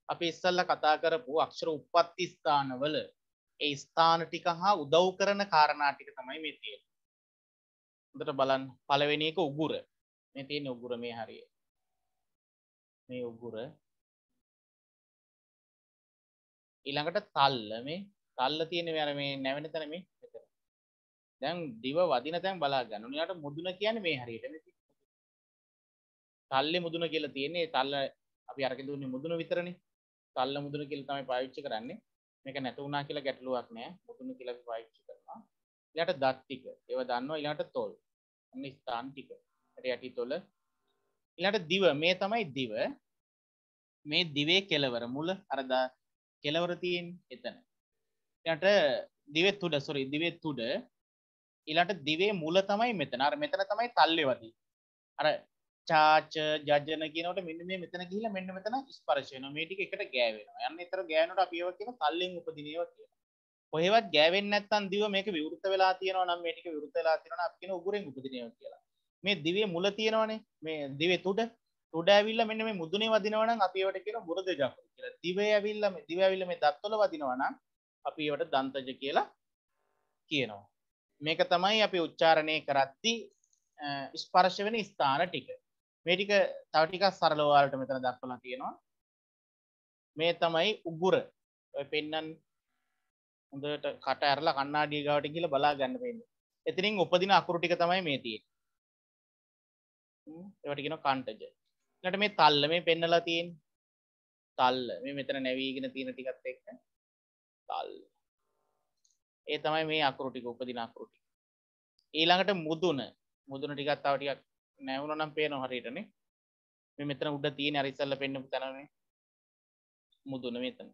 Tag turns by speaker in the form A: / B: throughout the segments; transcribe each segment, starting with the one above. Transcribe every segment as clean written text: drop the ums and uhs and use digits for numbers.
A: අපි ඉස්සල්ලා කතා කරපු අක්ෂර උප්පත්ති ස්ථානවල ඒ ස්ථාන ටික හා උදව් කරන කාරණා ටික තමයි මේ තියෙන්නේ. හොඳට බලන්න. පළවෙනි එක උගුර. මේ තියෙන උගුර මේ හරිය. මේ උගුර. ඊළඟට තල්ල මේ තල්ල තියෙන මේ නැවෙන තැන මේ මෙතන. දැන් දිව වදින තැන් බලා ගන්න. උනියට මුදුන කියන්නේ මේ හරියට මේ. තල්ලේ මුදුන කියලා තියෙන්නේ. තල්ල අපි අරගෙන දුන්නේ මුදුන විතරනේ. තල්ල මුදුන කියලා තමයි පාවිච්චි කරන්නේ. මේක නැතු වුණා කියලා ගැටලුවක් නෑ. මුදුන කියලා අපි පාවිච්චි කරනවා. ඊළඟට දත් ටික. ඒව දන්නවා. ඊළඟට තොල්. අන්න ස්ථාන ටික. යටි තොල. ඊළඟට දිව. මේ තමයි දිව. මේ දිවේ කෙලවර මුල අර කෙලවර තියෙන්නේ එතන. ඊළඟට දිවේ තුඩ දිවේ තුඩ. ඊළඟට දිවේ මුල තමයි මෙතන. අර මෙතන තමයි තල්ලේ වදී. අර චාච ජජන කියනකොට මෙන්න මේ මෙතන ගිහිල්ලා මෙන්න මෙතන ස්පර්ශ වෙනවා. මේ ටික එකට ගෑවෙනවා. යන්න ඊතර ගෑවෙනකොට අපි ඒව කියන තල්ලෙන් උපදින ඒවා කියලා. කොහෙවත් ගෑවෙන්නේ නැත්නම් දිව මේක විවෘත වෙලා තියෙනවා නම් මේ ටික විවෘත වෙලා තියෙනවා නම් අපි කියන උගුරෙන් උපදින ඒවා කියලා. මේ දිවේ මුල තියෙනවනේ. මේ දිවේ තුඩ ඇවිල්ලා මෙන්න මේ මුදුනේ වදිනවා නම් අපි ඒවට කියන බුරද ජප්ප කියලා. දිවේ ඇවිල්ලා මේ දත්වල වදිනවා නම් අපි ඒවට දන්තජ කියලා කියනවා. මේක තමයි අපි උච්චාරණය කරද්දී ස්පර්ශ වෙන ස්ථාන ටික. මේ ටික තව ටිකක් සරලව ඔයාලට මෙතන දක්වලා තියෙනවා. මේ තමයි උගුර. ඔය පෙන්නන් හොඳට කට ඇරලා කණ්ණාඩිය ගාවට ගිහලා බලා ගන්න වෙන්නේ. එතනින් උපදින අකුරු ටික තමයි මේ තියෙන්නේ. ඒවට කියනවා කන්ටජ. ඊළඟට මේ තල්ල මේ පෙන්නලා තියෙන්නේ. තල්ල මේ මෙතන නැවීගෙන තියෙන ටිකත් එක්ක තල්ල. ඒ තමයි මේ අකුරු ටික උපදින අකුරු ටික. ඊළඟට මුදුන. මුදුන ටිකක් තව ටිකක් නැවුණා නම් පේනවා හරියටනේ. මේ මෙතන උඩ තියෙන අර ඉස්සල්ලා පෙන්නපු තැනනේ. මුදුන මෙතන.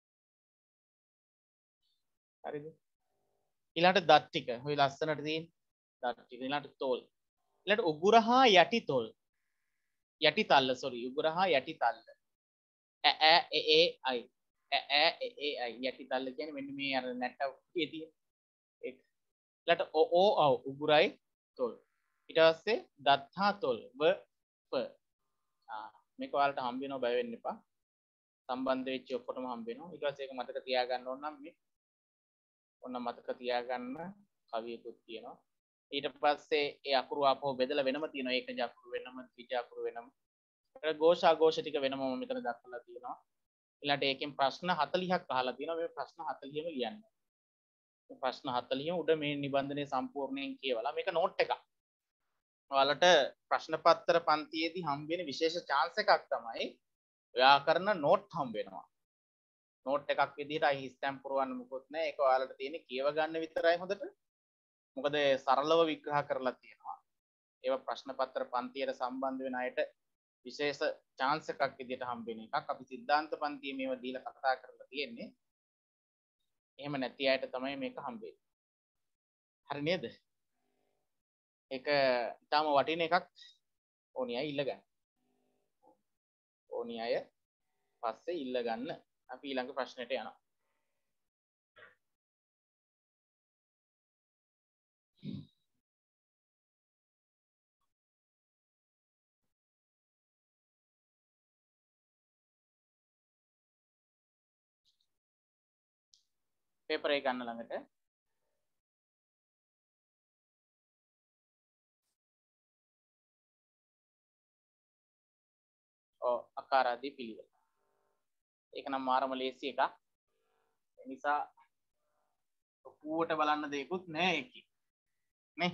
A: හරිද? ඊළඟට දත් ටික. ඔය ලස්සනට තියෙන දත් ටික. ඊළඟට තෝල්. ඊළඟට උගුර හා යටි තෝල්. යටි තල්ල උගුර හා යටි තල්ල. ඈ ඒ අයි. ඈ ඒ අයි. යටි තල්ල කියන්නේ මෙන්න මේ අර නැට්ටුවේ තියෙන. ඒක. ඊළඟට ඕ ඔව් උගුරයි තෝල්. ඊට පස්සේ දත් හා තොල් ව ප මේක ඔයාලට හම්බ වෙනවා බය වෙන්න එපා සම්බන්ධ වෙච්ච ඔක්කොටම හම්බ වෙනවා ඊට පස්සේ ඒක මතක තියාගන්න ඕන නම් මේ ඔන්න මතක තියාගන්න කවියකුත් තියෙනවා ඊට පස්සේ ඒ අකුරු ආපහු බෙදලා වෙනම තියෙනවා ඒකජ අකුරු වෙනම ත්‍රිජ අකුරු වෙනම ඒක ഘോഷ අഘോෂ ටික වෙනම මෙතන දක්වලා තියෙනවා ඊළඟට ඒකෙන් ප්‍රශ්න 40ක් අහලා තියෙනවා මේ ප්‍රශ්න 40ම ලියන්න මේ ප්‍රශ්න 40ම උඩ මේ නිබන්ධනයේ සම්පූර්ණයෙන් කියවලා මේක නෝට් එකක් ඔයාලට ප්‍රශ්න පත්‍ර පන්තියේදී හම්බ වෙන විශේෂ chance එකක් තමයි ව්‍යාකරණ නෝට් හම්බ වෙනවා. නෝට් එකක් විදිහට අයි ස්ටැම්ප් පුරවන්න මොකොත් නැහැ. ඒක ඔයාලට තියෙන්නේ කියව ගන්න විතරයි හොඳට. මොකද සරලව විග්‍රහ කරලා තියෙනවා. ඒවා ප්‍රශ්න පත්‍ර පන්තියට සම්බන්ධ වෙන අයට විශේෂ chance එකක් විදිහට හම්බ වෙන එකක්. අපි සිද්ධාන්ත පන්තියේ මේවා දීලා කතා කරලා තියෙන්නේ. එහෙම නැති අයට තමයි මේක හම්බෙන්නේ. හරි නේද? ඒක ඊටම වටින එකක් ඕනි අය ඉල්ල ගන්න. ඕනි අය පස්සේ ඉල්ල ගන්න. අපි ඊළඟ ප්‍රශ්නෙට යනවා. පේපර් එක ගන්න ළඟට. අකාරාදී පිළිවෙල. ඒක නම් මාරම ලේසි එකක්. ඒ නිසා ඔපුවට බලන්න දෙයක්වත් නැහැ ඒකේ. නේ?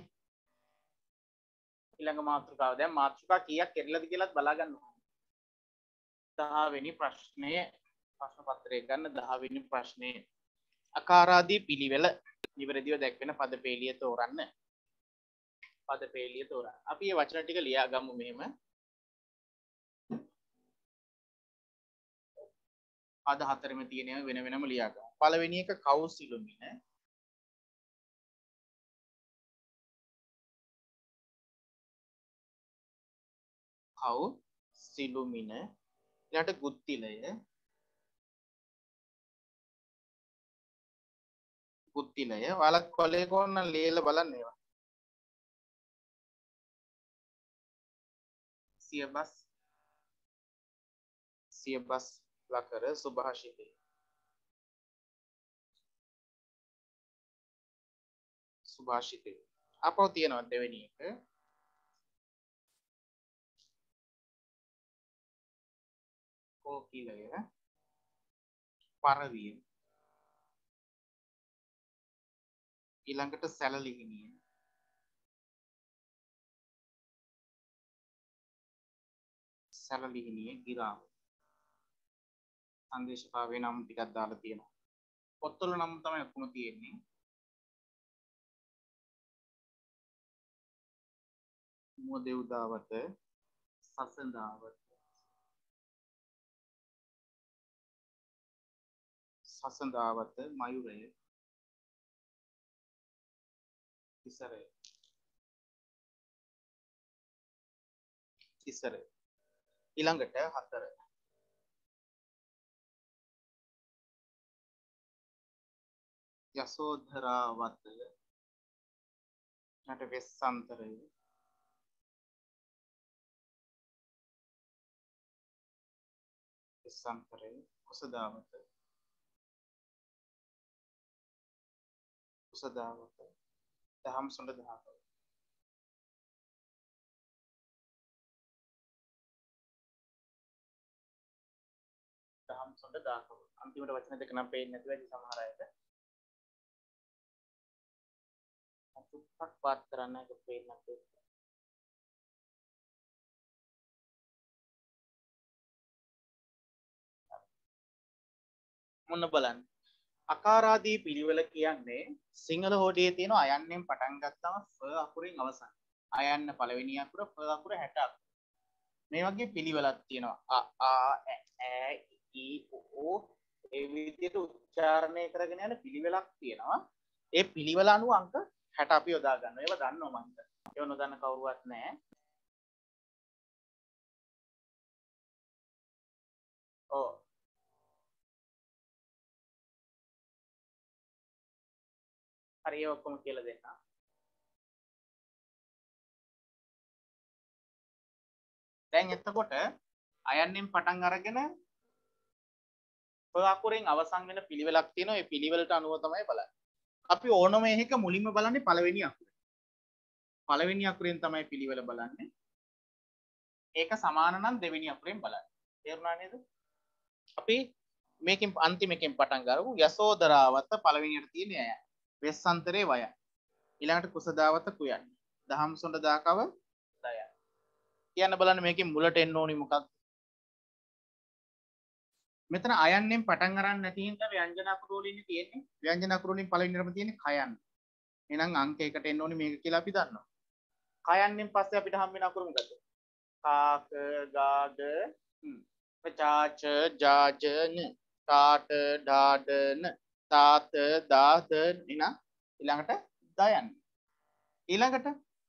A: ඊළඟ මාතෘකාව. දැන් මාතෘකා කීයක් කෙරෙලාද කියලාත් බලා ගන්න ඕනේ. 10 වෙනි ප්‍රශ්නය ප්‍රශ්න පත්‍රය ගන්න 10 වෙනි ප්‍රශ්නේ. අකාරාදී පිළිවෙල නිවැරදිව දැක්වෙන පද පේළිය තෝරන්න. පද පේළිය තෝරන්න. අපි මේ වචන ටික ලියා ගමු මෙහෙම. පද හතරෙම තියෙනවා වෙන වෙනම ලියා ගමු. පළවෙනි එක කවුසිලුමින. කවුසිලුමින. ඊළඟට ගුත්තිලය. ගුත්තිලය. ඔයාලා කොලේ කොන්න ලියලා බලන්න ඒවා. සියබස් ලකර සුභාෂිතේ. සුභාෂිතේ. අපෝ තියෙනවා දෙවෙනි එක. කෝකිලය. පරවිය. ඊළඟට සැලලිහිණිය. සැලලිහිණිය ගිරාව. සංදේශකාවේ නම් ටිකක් දාලා තියෙනවා. පොත්වල නම් තමයි ඔක්කොම තියෙන්නේ. මුවදෙව්දාවත, සසඳාවත, සසඳාවත, මයුරය, තිසරය, තිසරය. ඊළඟට හතර. යසෝධරාවත, ඊට වෙස්සන්තරය, වෙස්සන්තරය, කුසදාවත, කුසදාවත, දහම් සොඬ දහකව. දහම් සොඬ දහකව. අන්තිමට වචන දෙක නම් පේන්නේ නැති වෙයි සමහර අයට. චුට්ටක් පාත් කරන්න එක පේන්නේ නැති. මොන්න බලන්න. අකාරාදී පිළිවෙල කියන්නේ සිංහල හෝඩියේ තියෙන අයන්නෙන් පටන් ගත්තම ෆ අකුරෙන් අවසන්. අයන්න පළවෙනි අකුර ෆ අකුර 60 අකුර. මේ වගේ පිළිවෙලක් තියෙනවා. ඈ ඊ ඕ ඒ විදිහට උච්චාරණය කරගෙන යන පිළිවෙලක් තියෙනවා. ඒ පිළිවෙල අනුව අංක 60 අපි යොදා ගන්නවා. ඒව දන්නවා මම. ඒව නොදන්න කවුරුවත් නැහැ. ඔව්. හරි ඒ ඔක්කොම කියලා දෙන්න. දැන් එතකොට අයන්නෙන් පටන් අරගෙන ෆ අකුරෙන් අවසන් වෙන පිළිවෙලක් තියෙනවා. ඒ පිළිවෙලට අනුව තමයි බලන්නේ. අපි ඕනම එකක මුලින්ම බලන්නේ පළවෙනි අකුර. පළවෙනි අකුරෙන් තමයි පිළිවෙල බලන්නේ. ඒක සමාන නම් දෙවෙනි අකුරෙන් බලන්න. තේරුණා නේද? අපි මේකෙන් අන්තිම එකෙන් පටන් ගමු. යසෝදරාවත පළවෙනියට තියෙන අය. වෙස්සන්තරේ වය. ඊළඟට කුසදාවත කුයන්. දහම් සොඬ දාකව දය. කියන්න බලන්න මේකෙන් මුලට එන්න ඕනි මොකක්ද? මෙතන අයන්නෙන් පටන් අරන් නැති හින්දා ව්‍යංජන අකුරු වලින් තියෙන්නේ. ව්‍යංජන අකුරු වලින් පළවෙනියටම තියෙන්නේ කයන්. එහෙනම් අංක 1ට එන්න ඕනි මේක කියලා අපි දන්නවා. කයන්ෙන් පස්සේ අපිට හම් වෙන අකුරු මොකද්ද? කාක ගාග චාච ජාජන තාට ඩාඩන තාත දාදන එන ඊළඟට දයන් ඊළඟට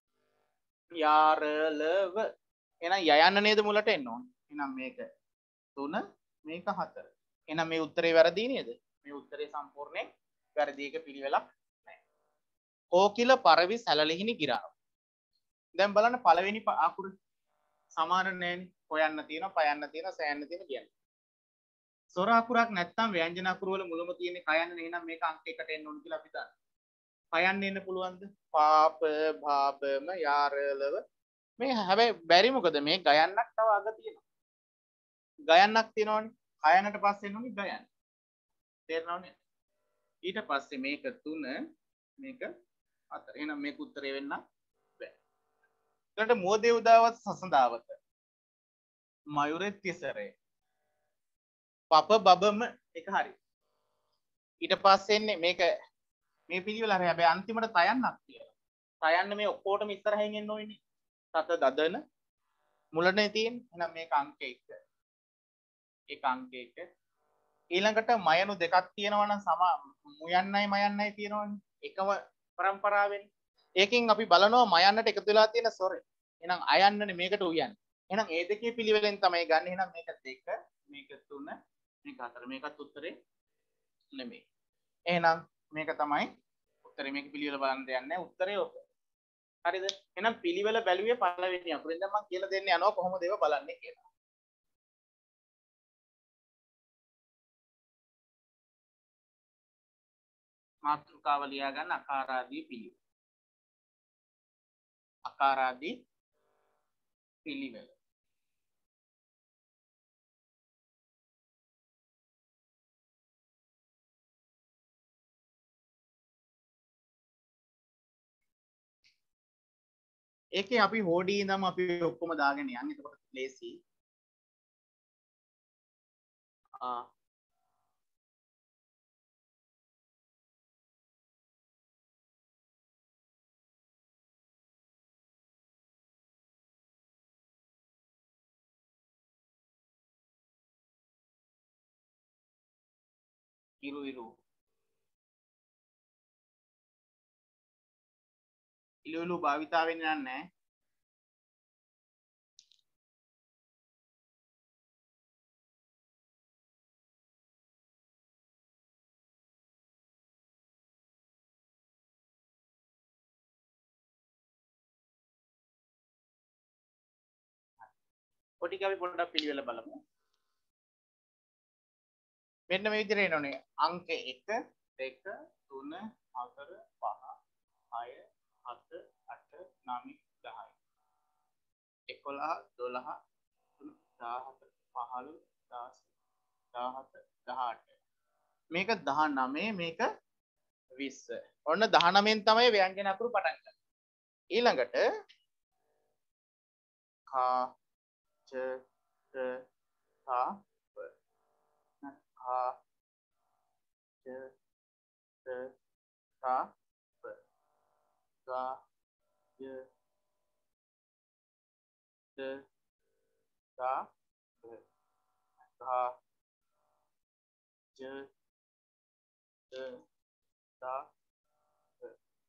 A: යාරලව එන යයන්න නේද මුලට එන්න ඕනේ. එහෙනම් මේක 3 මේක 4. එහෙනම් මේ උත්තරේ වැරදි නේද? මේ උත්තරේ සම්පූර්ණයෙන් වැරදි එක පිළිවෙලක් නැහැ. කෝකිල පරවි සැලලිහිණි ගිරාව. දැන් බලන්න පළවෙනි අකුර සමාන නැහැනේ. හොයන්න තියෙනවා, පයන්න තියෙනවා, සෑයන්න තියෙනවා කියන්නේ. සොර අකුරක් නැත්තම් ව්‍යංජන අකුරු වල මුලම තියෙන්නේ කයන්න. එහෙනම් මේක අංක 1ට එන්න ඕන කියලා අපි දන්නවා. කයන්න එන්න පුළුවන්ද? පාප භාබම යාරලව මේ හැබැයි බැරි මොකද මේ ගයන්නක් තව අග තියෙනවා. ගයන්නක් තියෙනවනේ. කයන්නට පස්සේ එන්නේ ගයන්න. තේරෙනවනේ? ඊට පස්සේ මේක 3 මේක 4. එහෙනම් මේක උත්තරේ වෙන්න බෑ. ඊළඟට මුවදේවදාවත සසඳාවත මයුරේ තිසරේ පප බබම එක හරි. ඊට පස්සේ එන්නේ මේක මේ පිළිවෙල හරි. හැබැයි අන්තිමට තයන්නක් තියෙනවා. තයන්න මේ ඔක්කොටම ඉස්සරහින් එන්න ඕනේ. සත දදන මුලනේ තියෙන්නේ. එහෙනම් මේක අංක 1. ඒක අංක 1. ඊළඟට මයනු දෙකක් තියෙනවා නම් මුයන්නයි මයන්නයි තියෙනවනේ. එකම પરම්පරාවෙන්. ඒකෙන් අපි බලනවා මයන්නට එකතු වෙලා තියෙන සොරේ. එහෙනම් අයන්නනේ මේකට උයන්නේ. එහෙනම් ඒ දෙකේ පිළිවෙලෙන් තමයි ගන්න. එහෙනම් මේක 2 මේක 3 මේක 4 මේකත් උත්තරේ නෙමෙයි. එහෙනම් මේක තමයි උත්තරේ. මේක පිළිවෙල බලන්න දෙන්නේ උත්තරේ ඔක. හරිද? එහෙනම් පිළිවෙල බැලුවේ පළවෙනි අකුරෙන්. දැන් මම කියලා දෙන්න යනවා කොහොමද ඒව බලන්නේ කියලා. මාතෘකාව ලියා ගන්න අකාරාදී පිළිවෙල. අකාරාදී පිළිවෙල. ඒකේ අපි හෝඩී ඉඳන් අපි ඔක්කොම දාගෙන යන්නේ. එතකොට ලේසි. ඉරු ඉරු ඉලුලු භාවිතා වෙන්නේ නැහැ. ඔටික අපි පොඩ්ඩක් පිළිවෙල බලමු. මෙන්න මේ විදිහට එනෝනේ. අංක 1 2 3 4 5 6 7 8 9 10 11 12 17 15 16 17 18 මේක 19 මේක 20. ඔන්න 19න් තමයි ව්‍යංජන අකුරු පටන් ගන්න. ඊළඟට කා ච ත තා ප කා ච ත තා ප ගා ය ත තා ප ගා ය ත තා ප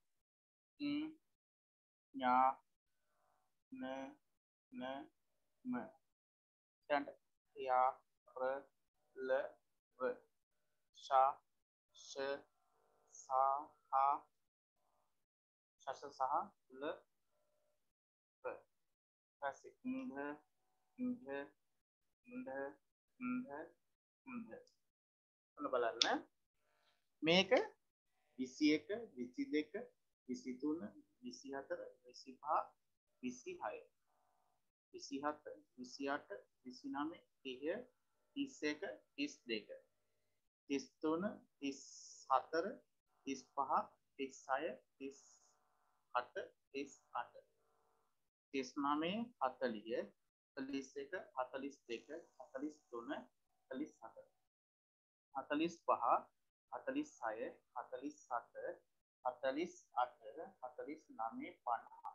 A: ඥා න න ම ඡන්ද යා ර ල ව ශා ෂ සා හා ශස සහ ල ව ඊපස්සේ ඉන්ධ ඉන්ධ ඉන්ධ ඉන්ධ ඉන්ධ ඔන්න බලන්න මේක 21 22 23 24 25 26 27 28 29 30 31 32 33 34 35 36 37 38 39 40 41 42 43 44 45 46 47 48 49 50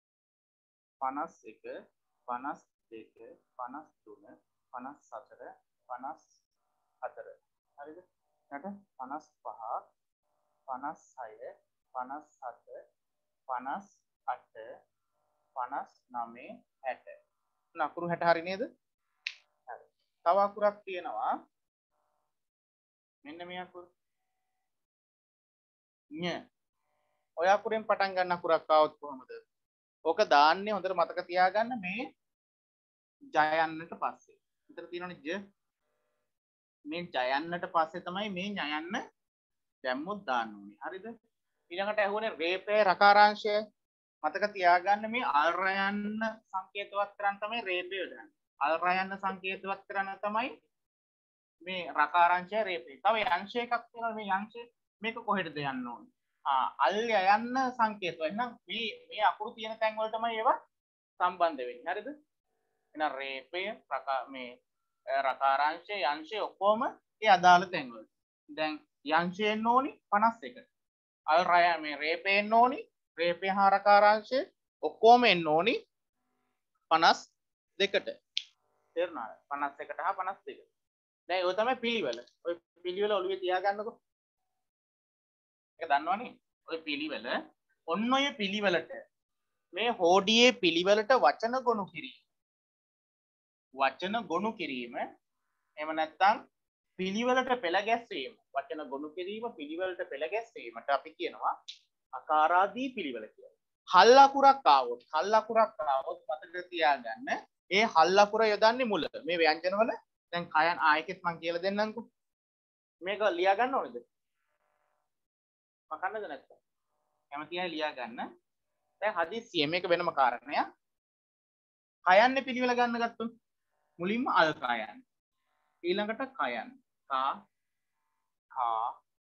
A: 51 52 53 54 54 හරිද? ඊට 55 56 57 58 59 60 නකුරු 60 හරි නේද? හරි. තව අකුරක් තියෙනවා. මෙන්න මේ අකුර. ඤ. ඔය අකුරෙන් පටන් ගන්න අකුරක් ආවොත් කොහොමද? ඕක දාන්නේ හොඳට මතක තියාගන්න මේ ජයන්නට පස්සේ. විතර තියෙනවනේ ජ. මේ ජයන්නට පස්සේ තමයි මේ ඤයන්න දැම්මොත් දාන්න ඕනේ. හරිද? ඊළඟට ඇහුවනේ රේපේ රකාරාංශය. මතක තියාගන්න මේ අල්රයන්න සංකේතවත් කරන් තමයි රේපේ යොදන්නේ. අල්රයන්න සංකේතවත් කරන තමයි මේ රකාරාංශය රේපේ. තව යංශ එකක් තියෙනවා මේ යංශය. මේක කොහෙටද යන්න ඕනේ? අල් යන්න සංකේතව. එහෙනම් මේ අකුරු තියෙන තැන් වල තමයි ඒවා සම්බන්ධ වෙන්නේ. හරිද? එහෙනම් රේපය මේ රකාරාංශය යංශය ඔක්කොම ඒ අදාළ තැන් වල. දැන් යංශය එන්න ඕනි 51ට. අල් රය මේ රේපේ එන්න ඕනි රේපය හා රකාරාංශය ඔක්කොම එන්න ඕනි 52ට. තේරුණාද? 51ට හා 52ට. දැන් ඔය තමයි පිළිවෙල. ඔය පිළිවෙල ඔළුවේ තියාගන්නකො. ඒක දන්නවනේ. ඔය පිළිවෙල ඔන්න ඔය පිළිවෙලට මේ හෝඩියේ පිළිවෙලට වචන ගොනු කිරීම. වචන ගොනු කිරීම එහෙම නැත්නම් පිළිවෙලට පෙළ ගැස්වීම. වචන ගොනු කිරීම පිළිවෙලට පෙළ ගැස්වීමට අපි කියනවා අකාරාදී පිළිවෙල කියලා. හල් අකුරක් ආවොත් මතක තියාගන්න ඒ හල් අකුර යොදන්නේ මුල. මේ ව්‍යංජන වල දැන් කයන් ආයකෙත් මම කියලා දෙන්නම්කෝ. මේක ලියා ගන්න ඕනේද? මකන්නද නැත්නම් කැමති අය ලියා ගන්න. දැන් හදිස්සියෙන් මේක වෙනම කාරණයක්. කයන්නේ පිළිවෙල ගන්න ගත්තොත් මුලින්ම අල් කයන්. ඊළඟට කයන්. කා කා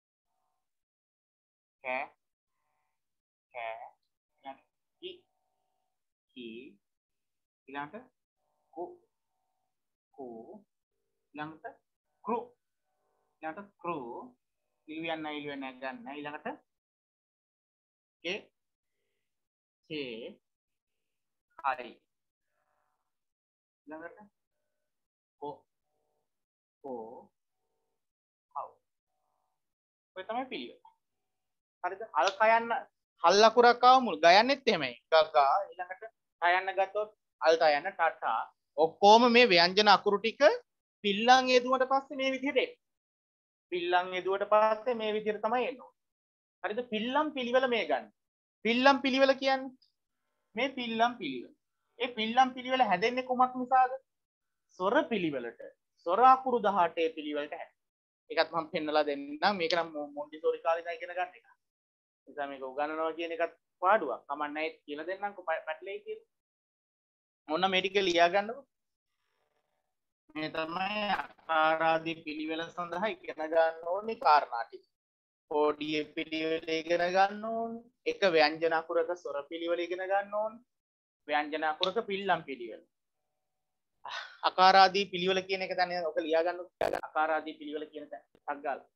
A: කෑ කෑ ඊළඟට කි කි ඊළඟට ಕು ಕು ඊළඟට කෘ ඊළඟට කෘ ඉලුයන්න ගන්න ඊළඟට කේ කේ හරි ඊළඟට කො කෝ හව් ඔය තමයි පිළිවෙල. හරිද? අල් කයන්න හල් ලකුරක් ආව මුල් ගයන්නෙත් එහෙමයි. ගගා ඊළඟට කයන්න ගත්තොත් අල් කයන්න ටටා ඔක්කොම මේ ව්‍යංජන අකුරු ටික පිල්ලම් යෙදුවට පස්සේ මේ විදිහට එන්නේ. පිල්ලම් යෙදුවට පස්සේ මේ විදිහට තමයි එන්නේ. හරිද? පිල්ලම් පිළිවෙල මේ ගන්න. පිල්ලම් පිළිවෙල කියන්නේ මේ පිල්ලම් පිළිවෙල. ඒ පිල්ලම් පිළිවෙල හැදෙන්නේ කුමක් නිසාද? ස්වර පිළිවෙලට. ස්වර අකුරු 18 පිළිවෙලට හැදෙන්නේ. ඒකත් මම පෙන්නලා දෙන්නම්. මේක නම් මොන්ටිසෝරි කාලේ ඉඳන් ඉගෙන ගන්න එක. නිසා මේක උගන්වනවා කියන එකත් පාඩුවක්. කමක් නැහැ කියලා දෙන්නම්කෝ පැටලෙයි කියලා. මොන මේ ටික ලියා ගන්නකො. මේ තමයි ආකාරාදී පිළිවෙල සඳහා ඉගෙන ගන්න ඕනේ කාරණා ටික. පොඩි පිළිවෙල ඉගෙන ගන්න ඕනේ. එක ව්‍යංජන අකුරක ස්වර පිළිවෙල ඉගෙන ගන්න ඕනේ. ව්‍යංජන අකුරක පිල්ලම් පිළිවෙල. අකාරාදී පිළිවෙල කියන එක දැන් ඔක ලියා ගන්න. අකාරාදී පිළිවෙල කියන තැන ටක් ගාලා.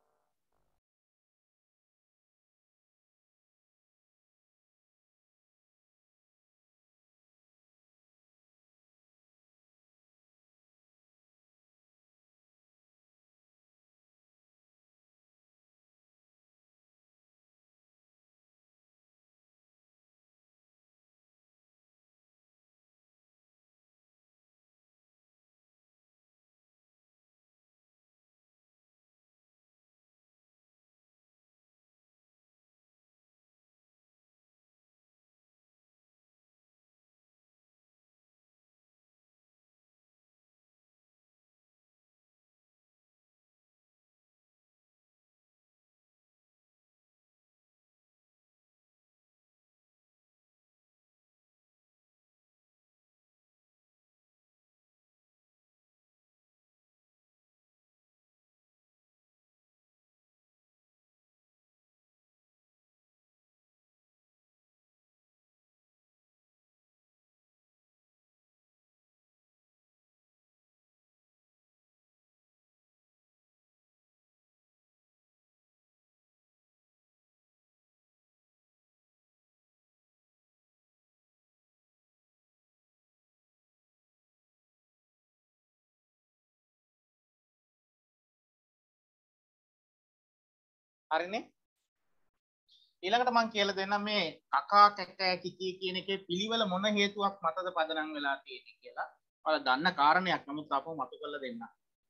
A: හරිනේ? ඊළඟට මම කියලා දෙන්නම් මේ කකා කැකෑ කිකී කියන එකේ පිළිවෙල මොන හේතුවක් මතද පදනම් වෙලා තියෙන්නේ කියලා. ඔයාලා දන්න කාරණයක් නමුත් අපව මතු කරලා දෙන්න.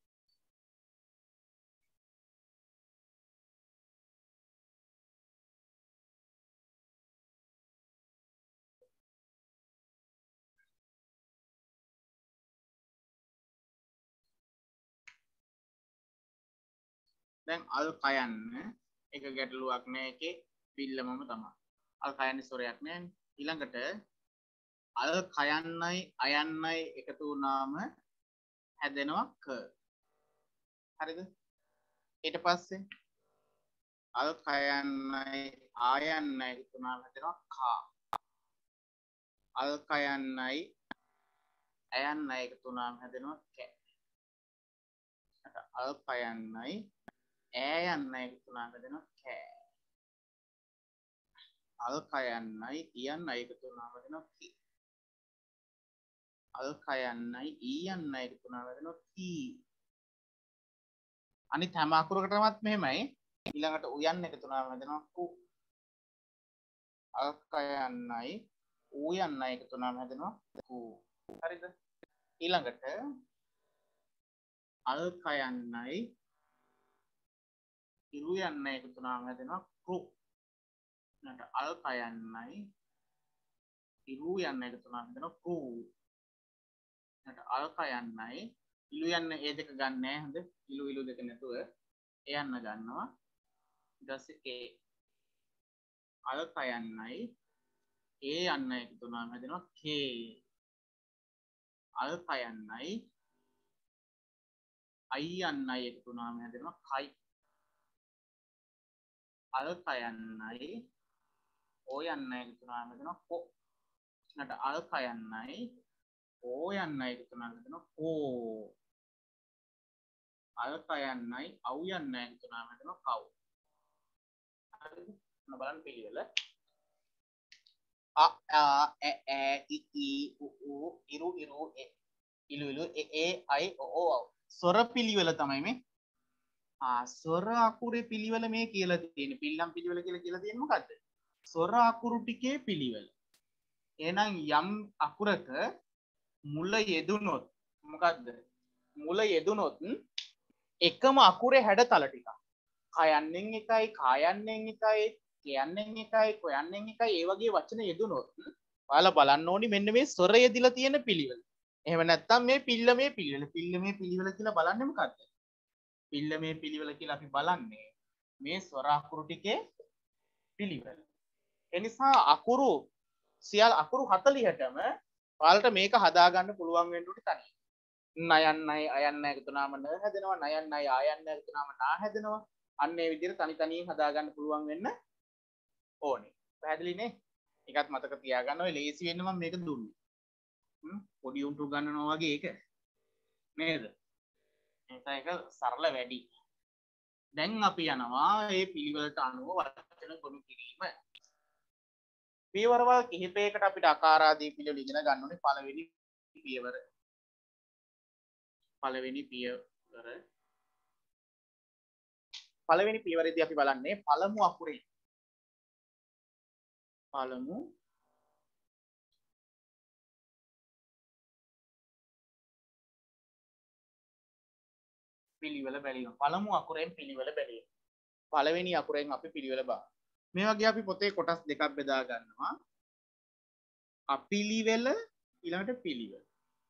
A: දැන් අල් කයන්න එක ගැටලුවක් නෑ එකේ පිල්ලමම තමයි. අල් කයන්නේ ස්වරයක් නෑනේ. ඊළඟට අල් කයන්නයි අයන්නයි එකතු වුණාම හැදෙනවා ක. හරිද? ඊට පස්සේ අල් කයන්නයි ආයන්නයි එකතු වුණාම හැදෙනවා කා. අල් කයන්නයි අයන්නයි එකතු වුණාම හැදෙනවා කෑ. අල් කයන්නයි ඈයන්නයි එකතු වුණාම හැදෙනවා කෑ. අල් කයන්නයි ඊයන්නයි එකතු වුණාම හැදෙනවා කී. අල් කයන්නයි ඊයන්නයි එකතු වුණාම හැදෙනවා කී. අනිත් හැම අකුරකටමත් මෙහෙමයි. ඊළඟට උයන්න එකතු වුණාම හැදෙනවා කු. අල් කයන්නයි ඌයන්නයි එකතු වුණාම හැදෙනවා කු. හරිද? ඊළඟට අල් කයන්නයි ඉරුයන්නයි එකතු වුණාම හැදෙනවා කෘ. ඊළඟට අල් කයන්නයි ඉරුයන්නයි එකතු වුණාම හැදෙනවා කෘ. ඊළඟට අල් කයන්නයි ඉලු යන්න ඒ දෙක ගන්න නෑ හොඳ. ඉලු දෙක නැතුව ඒ යන්න ගන්නවා. ඊට පස්සේ කේ අල් කයන්නයි ඒ යන්න එකතු වුණාම හැදෙනවා කේ. අල් කයන්නයි අයි යන්නයි එකතු වුණාම හැදෙනවා කයි. අල් කයන්නයි ඕ යන්න එකතු වුණාම හැදෙනවා කො. ඊට අල් කයන්නයි ඕ යන්න එකතු වුණාම හැදෙනවා කෝ. අල් කයන්නයි අව් යන්න එකතු වුණාම හැදෙනවා කව්. හරිද? ඔන්න බලන්න පිළිවෙල. අ ආ ඇ ඈ ඉ ඊ උ ඌ ඉරු ඉරු එ ඉලු ඉලු ඒ ඒ අයි ඕ ඔව්. ස්වර පිළිවෙල තමයි මේ. ස්වර අකුරේ පිළිවෙල මේ කියලා තියෙන්නේ. පිල්ලම් පිළිවෙල කියලා තියෙන්නේ මොකද්ද? ස්වර අකුරු ටිකේ පිළිවෙල. එහෙනම් යම් අකුරක මුල යෙදුනොත් මොකද්ද? මුල යෙදුනොත් එකම අකුරේ හැඩතල ටිකක්. කයන්නෙන් එකයි, කායන්නෙන් එකයි, කියන්නෙන් එකයි, කොයන්නෙන් එකයි ඒ වගේ වචන යෙදුනොත් ඔයාලා බලන්න ඕනි මෙන්න මේ ස්වර යෙදිලා තියෙන පිළිවෙල. එහෙම නැත්නම් මේ පිල්ලමේ පිළිවෙල. පිල්ලමේ පිළිවෙල කියලා බලන්නේ මොකද්ද? පිල්ලමේ පිළිවෙල කියලා අපි බලන්නේ මේ ස්වර අකුරු ටිකේ පිළිවෙල. ඒ නිසා අකුරු සියල් අකුරු 40ටම ඔයාලට මේක හදාගන්න පුළුවන් වෙන්න උඩ තනියෙන්. නයන්නයි අයන්නයි එකතු වුණාම න හැදෙනවා. නයන්නයි ආයන්නයි එකතු වුණාම නා හැදෙනවා. අන්න ඒ විදිහට තනි තනියෙන් හදාගන්න පුළුවන් වෙන්න ඕනේ. පැහැදිලි නේ? ඒකත් මතක තියාගන්න. ඔය ලේසි වෙන්න මම මේක දුන්නේ. පොඩි උන්ට ගන්නනවා වගේ ඒක නේද? ඒක සරල වැඩි. දැන් අපි යනවා මේ පිළිවෙලට අනුව වචන ගොනු කිරීම. පියවරවල් කිහිපයකට අපිට අකාරාදී පිළිවෙල ඉගෙන ගන්න ඕනේ. පළවෙනි පියවරේදී අපි බලන්නේ පළමු අකුරේ. පළමු පිළිවෙල බැලීම. පළමු අකුරෙන් පිළිවෙල බැලීම. පළවෙනි අකුරෙන් අපි පිළිවෙල බලමු. මේ වගේ අපි පොතේ කොටස් දෙකක් බෙදා ගන්නවා. අපිලිවෙල ඊළඟට පිළිවෙල.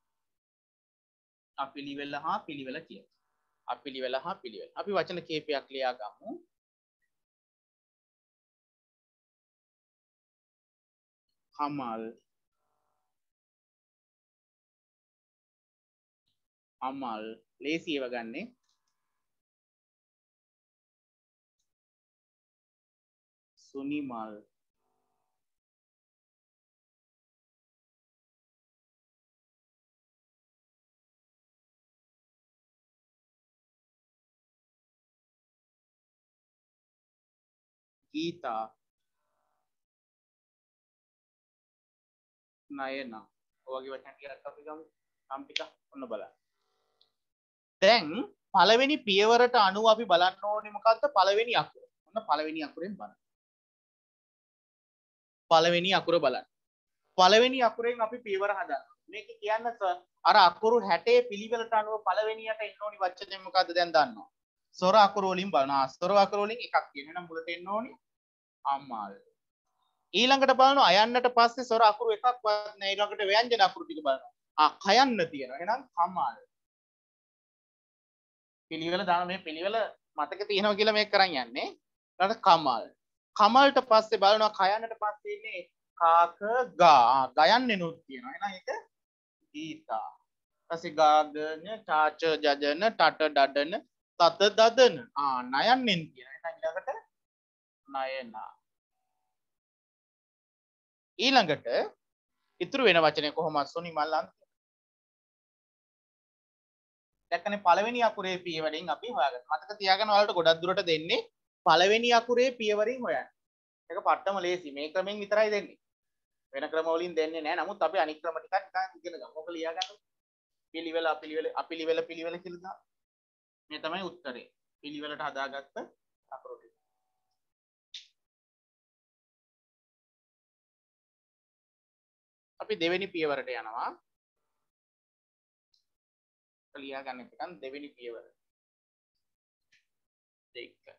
A: අපිලිවෙල හා පිළිවෙල කියලා. අපිලිවෙල හා පිළිවෙල. අපි වචන කීපයක් ලියා ගමු. කමල්, අමල් ලේසි ඒව ගන්නේ. සුනිමල්, ගීතා, නයන ඔයගේ වචන ටිකක් අපි ගමු. නම් ටික ඔන්න බලන්න. දැන් පළවෙනි පියවරට අනුව අපි බලන්න ඕනේ මොකද්ද? පළවෙනි අකුර. ඔන්න පළවෙනි අකුරෙන් බලන්න. පළවෙනි අකුර බලන්න. පළවෙනි අකුරෙන් අපි පියවර හදනවා. මේක කියන්නේ අර අකුරු 60 පිළිවෙලට අනුව පළවෙනියට එන්න ඕනි වචනේ මොකද්ද දැන් දන්නවා. ස්වර අකුරු වලින් බලනවා. ස්වර අකුරු වලින් එකක් තියෙනවා. එහෙනම් මුලට එන්න ඕනි අමල්. ඊළඟට බලනවා අයන්නට පස්සේ ස්වර අකුරු එකක්වත් නැහැ. ඊළඟට ව්‍යංජන අකුරු ටික බලනවා. කයන්න තියෙනවා. එහෙනම් කමල්. පිළිවෙල දාන මේ පිළිවෙල මතක තියෙනවා කියලා මේක කරන් යන්නේ. ඊළඟට කමල්. කමල්ට පස්සේ බලනවා කයන්නට පස්සේ ඉන්නේ කාක ගා. ගයන්නේ නුත් තියෙනවා. එහෙනම් ඒක ගීතා. ඊපස්සේ ගාගන ටාච ජජන ටට ඩඩන තත දදන. නයන්නෙන් තියෙනවා. එහෙනම් ඊළඟට නයනා. ඊළඟට ඉතුරු වෙන වචනේ කොහොමද? සුනිමල් අන්තිම. දැක්කනේ පළවෙනි අකුරේ පියවරෙන් අපි හොයාගන්න. මතක තියාගන්න ඔයාලට ගොඩක් දුරට දෙන්නේ පළවෙනි අකුරේ පියවරින් හොයන්න. ඒක පට්ටම ලේසි. මේ ක්‍රමෙන් විතරයි දෙන්නේ. වෙන ක්‍රම වලින් දෙන්නේ නැහැ. නමුත් අපි අනිත් ක්‍රම ටිකක් නිකන් ඉගෙන ගමු. ඔක ලියා ගන්න. පිළිවෙල අපිලිවෙල කියලා දාන්න. මේ තමයි උත්තරේ. පිළිවෙලට හදාගත්ත අකුරු ටික. අපි දෙවෙනි පියවරට යනවා. ලියා ගන්න එක දෙවෙනි පියවර. 2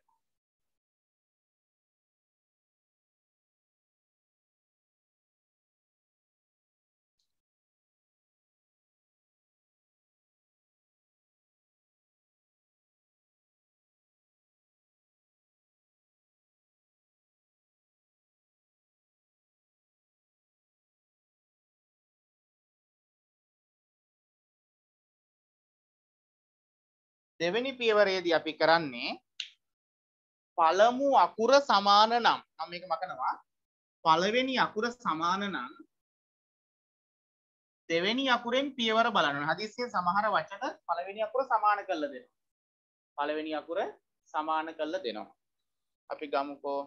A: දෙවෙනි පියවරේදී අපි කරන්නේ පළමු අකුර සමාන නම් මම මේක මකනවා පළවෙනි අකුර සමාන නම් දෙවෙනි අකුරෙන් පියවර බලන්න. හදිස්සියෙන් සමහර වචන පළවෙනි අකුර සමාන කරලා දෙනවා. පළවෙනි අකුර සමාන කරලා දෙනවා. අපි ගමුකෝ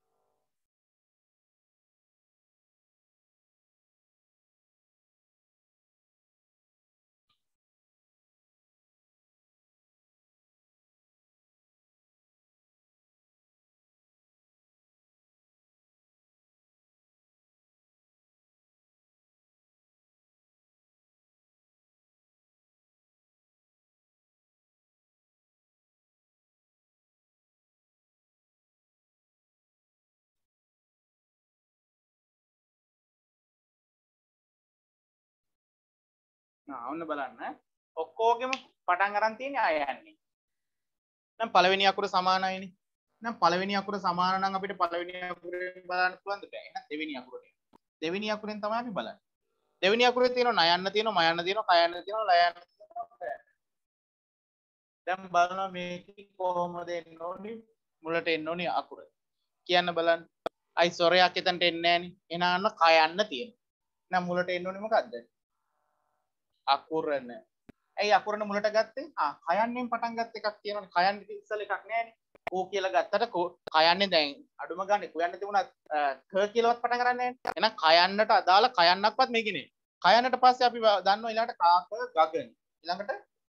A: ඔන්න බලන්න ඔක්කොගෙම පටන් අරන් තියෙන්නේ අය යන්නේ. දැන් පළවෙනි අකුර සමානයිනේ. දැන් පළවෙනි අකුර සමාන නම් අපිට පළවෙනි අකුරෙන් බලන්න පුළුවන්ද බෑ. එහෙනම් දෙවෙනි අකුරට. දෙවෙනි අකුරෙන් තමයි අපි බලන්නේ. දෙවෙනි අකුරේ තියෙනවා නයන්න තියෙනවා මයන්න තියෙනවා කයන්න තියෙනවා ලයන්න තියෙනවා. දැන් බලනවා මේක කොහොමද එන්න ඕනේ මුලට එන්න ඕනේ අකුර. කියන්න බලන්න. අයි සොරයක් එතනට එන්නේ නැහනේ. එහෙනම් කයන්න තියෙනවා. එහෙනම් මුලට එන්න ඕනේ මොකද්ද? අකුරන. ඇයි අකුරන මුලට ගත්තේ? කයන්නෙන් පටන් ගත්ත එකක් තියෙනවනේ. කයන්න ඉස්සල එකක් නැහැනේ. කෝ කියලා ගත්තට කයන්නේ දැන් අඩුම ගන්න කොයන්න තිබුණා ක කියලාවත් පටන් ගන්න නැහැ. එහෙනම් කයන්නට අදාළ කයන්නක්වත් මේකේ නේ. කයන්නට පස්සේ අපි දන්නවා ඊළඟට කාක ගගන. ඊළඟට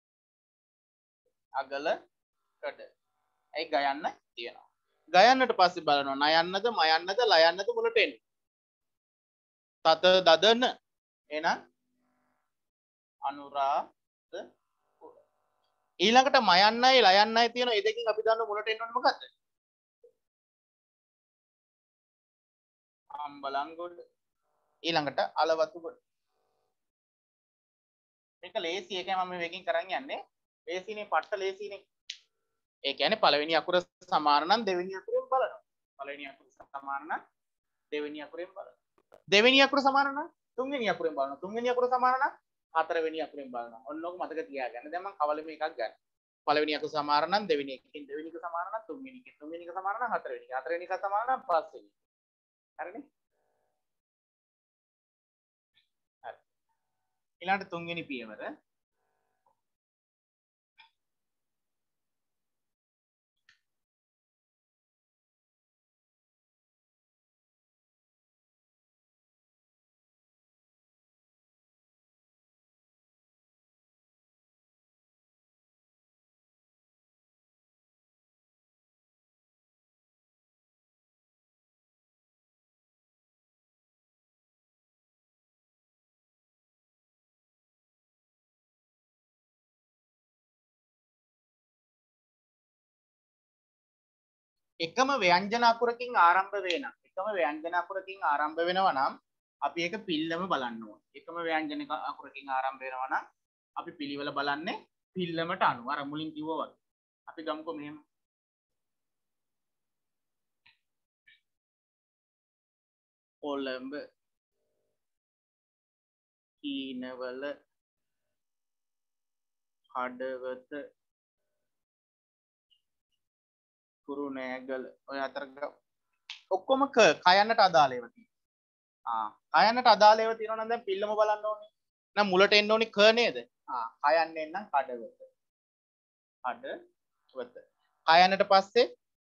A: අගල කඩ. ඇයි ගයන්න තියෙනවා. ගයන්නට පස්සේ බලනවා නයන්නද මයන්නද ලයන්නද මුලට එන්නේ. තත දදන. එහෙනම් අනුරාධ ඊළඟට මයන්නයි ලයන්නයි තියෙන ඒ දෙකකින් අපි දන්න මුලට එන්න ඕනේ මොකද්ද? අම්බලන්ගොඩ. ඊළඟට අලවතුගොඩ. මේක ලේසි එකයි මම මේකෙන් කරන් යන්නේ. ලේසිනේ පට්ට ලේසිනේ. ඒ කියන්නේ පළවෙනි අකුර සමාන නම් දෙවෙනි අකුරෙන් බලනවා. පළවෙනි අකුර සමාන නම් දෙවෙනි අකුරෙන් බලනවා. දෙවෙනි අකුර සමාන නම් තුන්වෙනි අකුරෙන් බලනවා. තුන්වෙනි අකුර සමාන නම් හතරවෙනි අකුරෙන් බලනවා. ඔන්න ඔක මතක තියාගන්න. දැන් මම කවලම එකක් ගන්න. පළවෙනි අකුර සමාන නම් දෙවෙනි එකකින් දෙවෙනි එක සමාන නම් තුන්වෙනි එකකින් තුන්වෙනි එක සමාන නම් හතරවෙනි එක හතරවෙනි එක සමාන නම් පස්වෙනි එක. හරිනේ? හරි. ඊළඟට තුන්වෙනි පියවර එකම ව්‍යංජන අකුරකින් ආරම්භ වෙන එකම ව්‍යංජන අකුරකින් ආරම්භ වෙනවා නම් අපි ඒක පිල්ලම බලන්න ඕනේ. එකම ව්‍යංජන අකුරකින් ආරම්භ වෙනවා නම් අපි පිළිවෙල බලන්නේ පිල්ලමට අනුව. අර මුලින් කිව්වා වගේ. අපි ගමුකෝ මෙහෙම. කොළඹ කීනවල හඩවත කුරුණෑගල ඔය අතර ඔක්කොම කයන්නට අදාළ ඒවා තියෙනවා. කයන්නට අදාළ ඒවා තියෙනවා නම් දැන් පිල්ලම බලන්න ඕනේ. නම් මුලට එන්න ඕනේ ක නේද? කයන්නේ නම් කඩවත. කඩවත. කයන්නට පස්සේ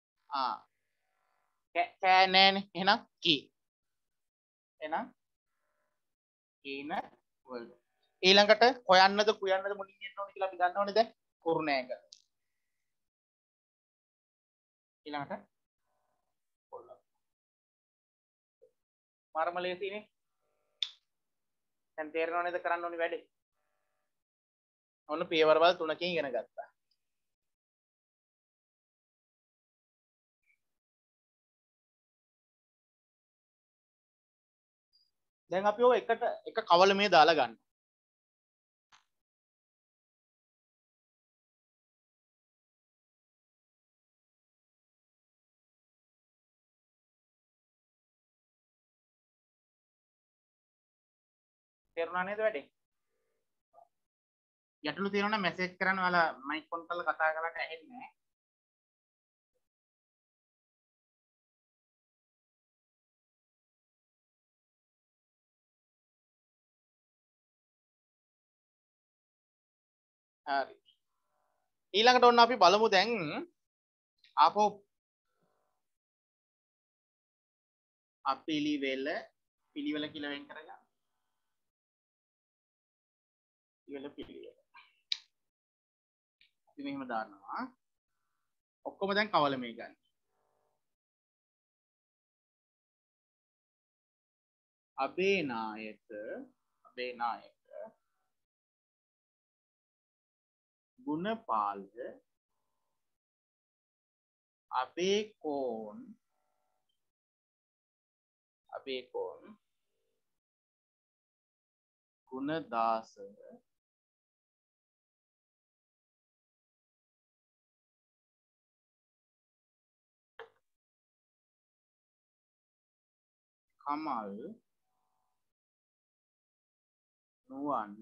A: කෑ නෑනේ. එහෙනම් කී. එහෙනම් කීන වල. ඊළඟට හොයන්නද කුයන්නද මුලින් එන්න ඕනේ කියලා අපි දන්නවනේ දැන් කුරුණෑගල. ඊළඟට කොල්ලක්. මර්මලේසීනේ. දැන් තේරෙනව නේද කරන්න ඕනේ වැඩේ? ඔන්න පියවරවල් 3කින් ඉගෙන ගත්තා. දැන් අපි ඔය එකට එක කවලමේ දාලා ගන්න. තේරුණා නේද වැඩේ? ගැටලු තියෙනවා නම් මැසේජ් කරන්න ඔයාලා මයික් ඔන් කරලා කතා කරලා ඇහෙන්නේ නැහැ. හරි. ඊළඟට ඔන්න අපි බලමු දැන් ආපහු අපිලිවෙල පිළිවෙල කියලා වෙන් කරගන්න. පිළිවෙල. අපි මෙහෙම දානවා. ඔක්කොම දැන් කවල මේ ගන්න. අබේනායක ගුණපාල අබේකෝන් ගුණදාස කමල් නුවන්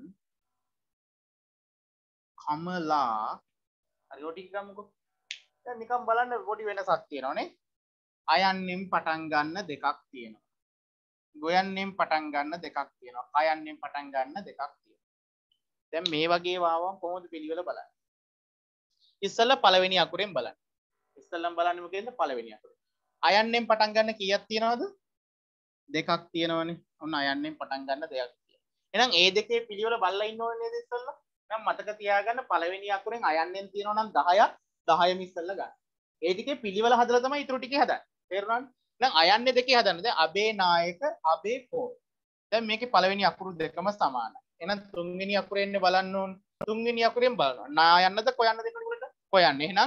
A: කමලා හරි ඔය ටික ගමුකෝ. දැන් නිකන් බලන්න පොඩි වෙනසක් තියෙනවානේ. අයන්නෙන් පටන් ගන්න දෙකක් තියෙනවා. ගොයන්නෙන් පටන් ගන්න දෙකක් තියෙනවා. කයන්නෙන් පටන් ගන්න දෙකක් තියෙනවා. දැන් මේ වගේ වාවම් කොහොමද පිළිවෙල බලන්නේ? ඉස්සෙල්ලා පළවෙනි අකුරෙන් බලන්න. ඉස්සෙල්ලාම බලන්නේ මොකේද? පළවෙනි අකුර. අයන්නෙන් පටන් ගන්න කීයක් තියෙනවද? දෙකක් තියෙනවනේ. ඔන්න අයන්නෙන් පටන් ගන්න දෙකක් තියෙනවා. එහෙනම් ඒ දෙකේ පිළිවෙල බලලා ඉන්න ඕනේ නේද ඉස්සෙල්ලා? දැන් මතක තියාගන්න පළවෙනි අකුරෙන් අයන්නෙන් තියෙනවා නම් 10ක් 10ම ඉස්සෙල්ලා ගන්න. ඒ ටිකේ පිළිවෙල හදලා තමයි ඊටු ටිකේ හදන්නේ. තේරුණාද? දැන් අයන්නේ දෙකේ හදන්න. දැන් අබේනායක අබේකෝන්. දැන් මේකේ පළවෙනි අකුරු දෙකම සමානයි. එහෙනම් තුන්වෙනි අකුරෙන්නේ බලන්න ඕන. තුන්වෙනි අකුරෙන් බලනවා. නා යන්නද කොයන්නද එතකොට? කොයන්න. එහෙනම්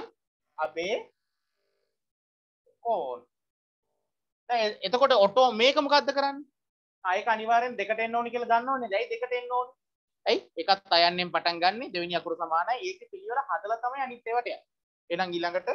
A: අබේකෝන්. දැන් එතකොට ඔටෝ මේක මොකද්ද කරන්නේ? ආයක අනිවාර්යෙන් දෙකට එන්න ඕනි කියලා දන්නවනේ. දැයි දෙකට එන්න ඕනි. ඇයි? එකත් අයන්නෙන් පටන් ගන්න දෙවෙනි අකුරු සමානයි. ඒකේ පිළිවෙල හදලා තමයි අනිත් ඒවාට යන්නේ. එහෙනම් ඊළඟට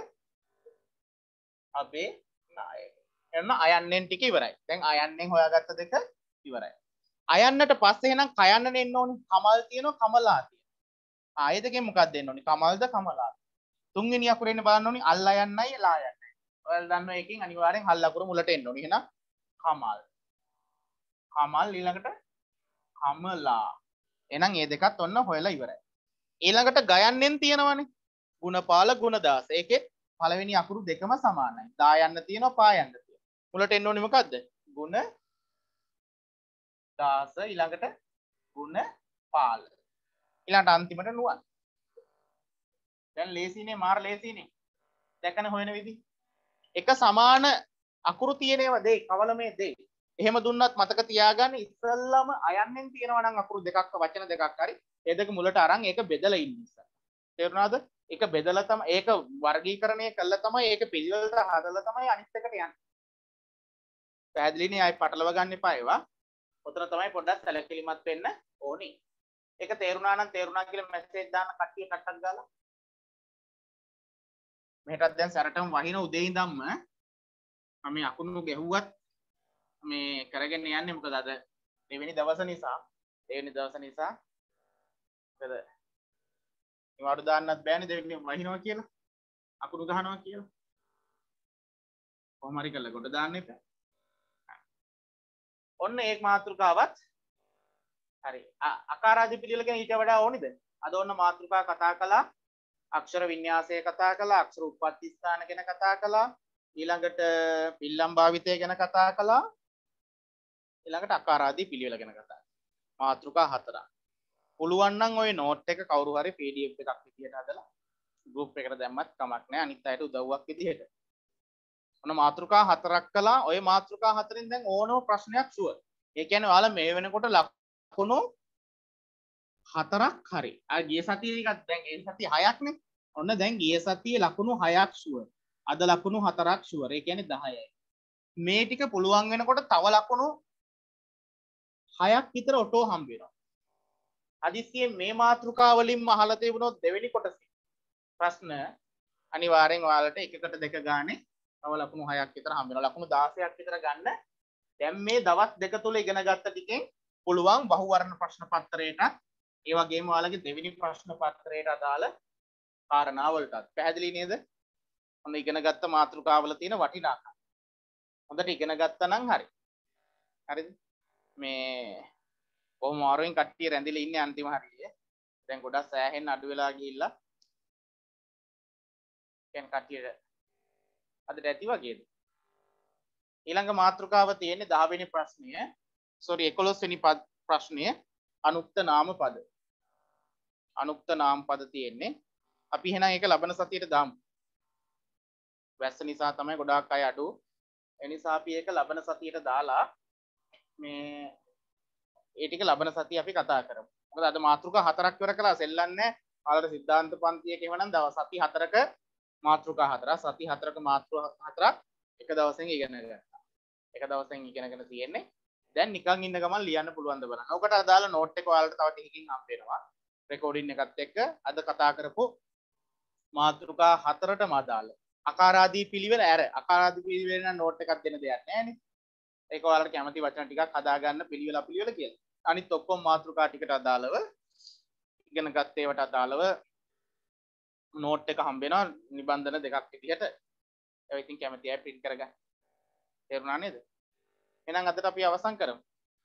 A: අපේ නායක. එන්න අයන්නෙන් ටික ඉවරයි. දැන් අයන්නෙන් හොයාගත්ත දෙක ඉවරයි. අයන්නට පස්සේ එහෙනම් කයන්නනේ එන්න ඕනේ. කමල් තියෙනවා කමලා තියෙනවා. ආයෙ දෙකෙන් මොකක්ද එන්න ඕනේ? කමල්ද කමලා. තුන්වෙනි අකුරේනේ බලන්න ඕනේ අල් අයන්නයි ලා අයන්නයි. ඔයාලා දන්නවා එකෙන් අනිවාර්යෙන් හල් අකුර මුලට එන්න ඕනේ. එහෙනම් කමල්. කමල් ඊළඟට කමලා. එහෙනම් මේ දෙකත් ඔන්න හොයලා ඉවරයි. ඊළඟට ගයන්නෙන් තියෙනවනේ. ගුණපාල ගුණදාස. ඒකේ පළවෙනි අකුරු දෙකම සමානයි. දා යන්න තියෙනවා පා යන්න තියෙනවා. මුලට එන්න ඕනේ මොකද්ද? ගුණ දාස ඊළඟට ගුණ පාල. ඊළඟට අන්තිමට නුවන්. දැන් ලේසිනේ මාර ලේසිනේ. දැකන හොයන විදි. එක සමාන අකුරු තියෙනේවා දෙයි කවල මේ දෙයි. එහෙම දුන්නත් මතක තියාගන්න ඉස්සල්ලාම අයන්නෙන් තියෙනවා නම් අකුරු දෙකක් වචන දෙකක් හරි ඒ දෙක මුලට අරන් ඒක බෙදලා ඉන්න ඉස්සර. තේරුණාද? ඒක බෙදලා තමයි ඒක වර්ගීකරණය කළා තමයි ඒක පිළිවෙලට හදලා තමයි අනිත් එකට යන්නේ. පැහැදිලිනේ? ආයි පටලව ගන්න එපා ඒවා. ඔතන තමයි පොඩ්ඩක් සැලකිලිමත් වෙන්න ඕනේ. ඒක තේරුණා නම් තේරුණා කියලා මැසේජ් දාන්න කට්ටිය කට්ටක් ගාලා. මෙහෙටත් දැන් සැරටම වහින උදේ ඉඳන්ම මම අකුණු ගැහුවත් මේ කරගෙන යන්නේ මොකද අද දෙවෙනි දවස නිසා මොකද නිවාඩු දාන්නත් බෑනේ දෙවෙනි වහිනවා කියලා අකුණු ගහනවා කියලා කොහොම හරි කරලා කොට දාන්න එපා. ඔන්න ඒක මාතෘකාවත් හරි අකාරාදී පිළිවෙල ගැන ඊට වඩා ඕනිද? අද ඔන්න මාතෘකා කතා කළා, අක්ෂර වින්‍යාසය කතා කළා, අක්ෂර උත්පත්ති ස්ථාන ගැන කතා කළා, ඊළඟට පිල්ලම් භාවිතය ගැන කතා කළා, ඊළඟට අකාරාදී පිළිවෙල ගැන කතා කරා. මාතෘකා 4ක්. පුළුවන් නම් ওই නෝට් එක කවුරු හරි PDF එකක් විදියට හදලා group එකට දැම්මත් කමක් නැහැ. අනිත් අයට උදව්වක් විදියට. ඔන්න මාතෘකා 4ක් කළා. ওই මාතෘකා 4ෙන් දැන් ඕනම ප්‍රශ්නයක් ෂුවර්. ඒ කියන්නේ ඔයාලා මේ වෙනකොට ලකුණු 4ක් හරි. අර ගිය සතියේ එකක් දැන් ඒ සතිය 6ක් නේ. ඔන්න දැන් ගිය සතියේ ලකුණු 6ක් ෂුවර්. අද ලකුණු 4ක් ෂුවර්. ඒ කියන්නේ 10යි. මේ ටික පුළුවන් වෙනකොට තව ලකුණු 6ක් විතර ඔටෝ හම්බ වෙනවා. හදිස්සියෙන් මේ මාතෘකා වලින්ම අහලා තිබුණොත් දෙවෙනි කොටසේ ප්‍රශ්න අනිවාර්යෙන් ඔයාලට එකකට දෙක ගානේ තව ලකුණු 6ක් විතර හම්බ වෙනවා. ලකුණු 16ක් විතර ගන්න. දැන් මේ දවස් දෙක තුල ඉගෙන ගත්ත ටිකෙන් පුළුවන් බහුවර්ණ ප්‍රශ්න පත්‍රයට ඒ වගේම ඔයාලගේ දෙවෙනි ප්‍රශ්න පත්‍රයට අදාළ කාරණා වලටත් පැහැදිලි නේද? ඔන්න ඉගෙන ගත්ත මාතෘකාවල තියෙන වටිනාකම් හොඳට ඉගෙන ගත්තා නම් හරි. හරිද? මේ කොහොම ආරෙන් කට්ටිය රැඳිලා ඉන්නේ අන්තිම හරියේ. දැන් ගොඩක් සෑහෙන්න අඩු වෙලා ගිහිල්ලා දැන් කට්ටියට අදට ඇති වගේද? ඊළඟ මාතෘකාව තියෙන්නේ 10 වෙනි ප්‍රශ්නය. සෝරි 11 වෙනි ප්‍රශ්නය අනුක්ත නාම පද. අනුක්ත නාම පද තියෙන්නේ. අපි එහෙනම් ඒක ලබන සතියේට දාමු. වැස්ස නිසා තමයි ගොඩාක් අය අඩු. ඒ නිසා අපි ඒක ලබන සතියේට දාලා මේ ඒ ටික ලබන සතිය අපි කතා කරමු. මොකද අද මාතෘකා 4ක් ඉවර කළා සෙල්ලන්නේ. ආලට සිද්ධාන්ත පන්තියක එවනම් දවස් සති 4ක මාතෘකා 4ක් සති 4ක මාතෘකා 4ක් එක දවසෙන් ඉගෙන ගන්නවා. එක දවසෙන් ඉගෙනගෙන තියෙන්නේ. දැන් නිකන් ඉන්න ගමන් ලියන්න පුළුවන් ද බලන්න. ඔකට අදාළ නෝට් එක ඔයාලට තව ටිකකින් හම්බ වෙනවා. රෙකෝඩින් එකත් එක්ක අද කතා කරපු මාතෘකා 4ටම අදාළ අකාරාදී පිළිවෙල ඇර අකාරාදී පිළිවෙල නම් නෝට් එකක් දෙන්න දෙයක් නැහැ නේ. ඒක ඔයාලට කැමති වචන ටිකක් හදාගන්න පිළිවෙල කියලා. අනිත් ඔක්කොම මාතෘකා ටිකට අදාළව ඉගෙන ගත්ත ඒවට අදාළව නෝට් එක හම්බ වෙනවා නිබන්ධන දෙකක් විදිහට. ඒක ඉතින් කැමති අය print කරගන්න. තේරුණා නේද? එහෙනම් අදට අපි අවසන් කරමු.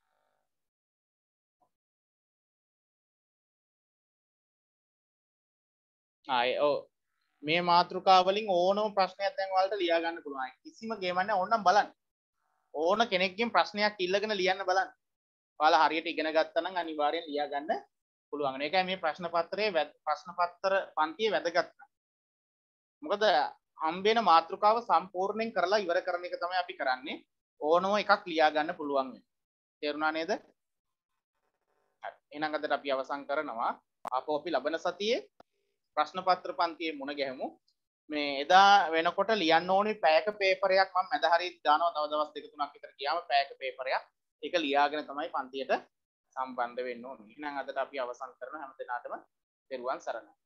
A: මේ මාතෘකාව වලින් ඕනම ප්‍රශ්නයක් දැන් ඔයාලට ලියා ගන්න පුළුවන්. කිසිම ගේමක් නැහැ. ඕනනම් බලන්න. ඕන කෙනෙක්ගෙන් ප්‍රශ්නයක් ඉල්ලගෙන ලියන්න බලන්න. ඔයාලා හරියට ඉගෙන ගත්තා නම් අනිවාර්යෙන් ලියා ගන්න පුළුවන්. ඒකයි මේ ප්‍රශ්න පත්‍ර පන්තියේ වැදගත්. මොකද හම්බෙන මාතෘකාව සම්පූර්ණයෙන් කරලා ඉවර කරන එක තමයි අපි කරන්නේ. ඕනම එකක් ලියා ගන්න පුළුවන් වෙනවා. තේරුණා නේද? හරි. එහෙනම් අදට අපි අවසන් කරනවා. ආපහු අපි ලබන සතියේ ප්‍රශ්න පත්‍ර පන්තියේ මුණ ගැහමු. මේ එදා වෙනකොට ලියන්න ඕනේ පැයක පේපරයක් මම මැද හරියට දානවා. තව දවස් 2-3ක් විතර ගියාම පැයක පේපරයක්. ඒක ලියාගෙන තමයි පන්තියට සම්බන්ධ වෙන්න ඕනේ. එහෙනම් අදට අපි අවසන් කරන හැම දිනාටම තෙරුවන් සරණයි.